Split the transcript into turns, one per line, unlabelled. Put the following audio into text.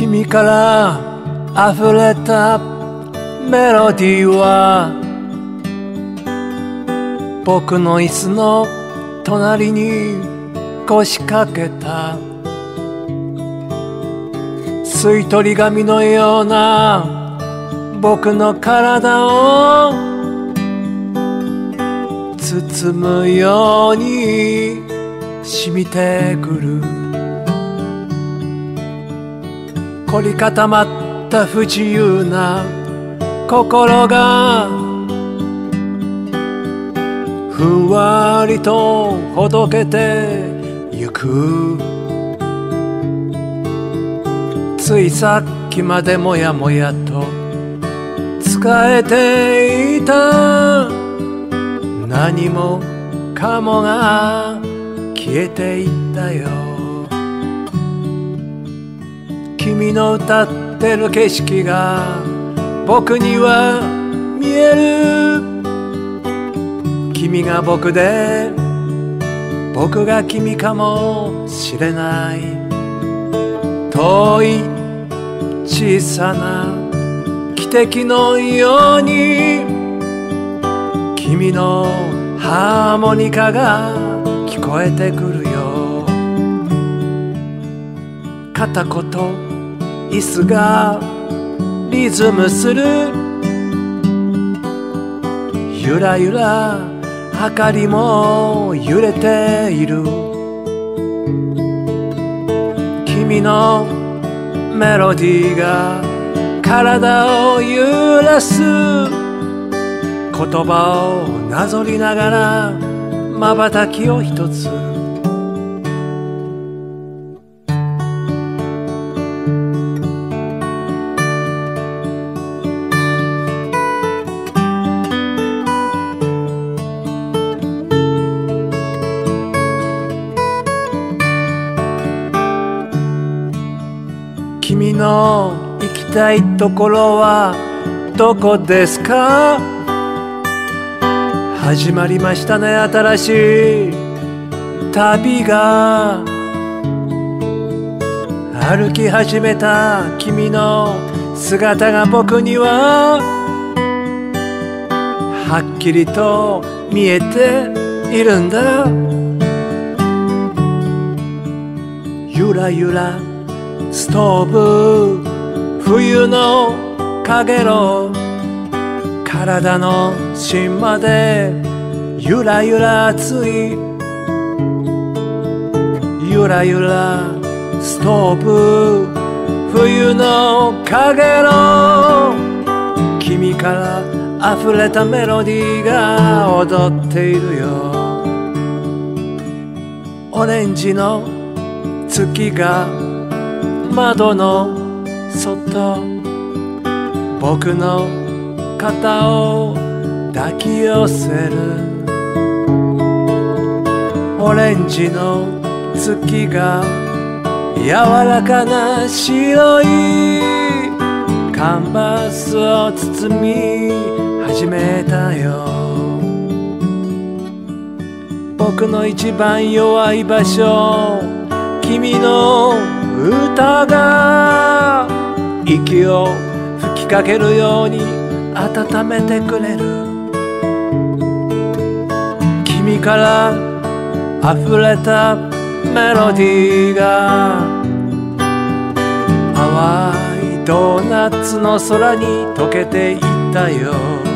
君から溢れたメロディーは僕の椅子の隣に腰掛けた吸い取り紙のような僕の体を包むように染みてくる凝り固まった不自由な心がふんわりとほどけてゆくついさっきまでもやもやと使えていた何もかもが消えていったよ君の歌ってる景色が僕には見える君が僕で僕が君かもしれない遠い小さな奇跡のように君のハーモニカが聞こえてくるよ片言椅子がリズムするゆらゆら明かりも揺れている君のメロディーが体を揺らす言葉をなぞりながら瞬きを一つ君の行きたいところはどこですか始まりましたね新しい旅が歩き始めた君の姿が僕にははっきりと見えているんだゆらゆらストーブ冬のかげろう体の芯までゆらゆら熱いゆらゆらストーブ冬のかげろう君から溢れたメロディーが踊っているよオレンジの月が窓の外僕の肩を抱き寄せるオレンジの月が柔らかな白いカンバスを包み始めたよ僕の一番弱い場所君の歌が息を吹きかけるように温めてくれる君から溢れたメロディーが淡いドーナツの空に溶けていったよ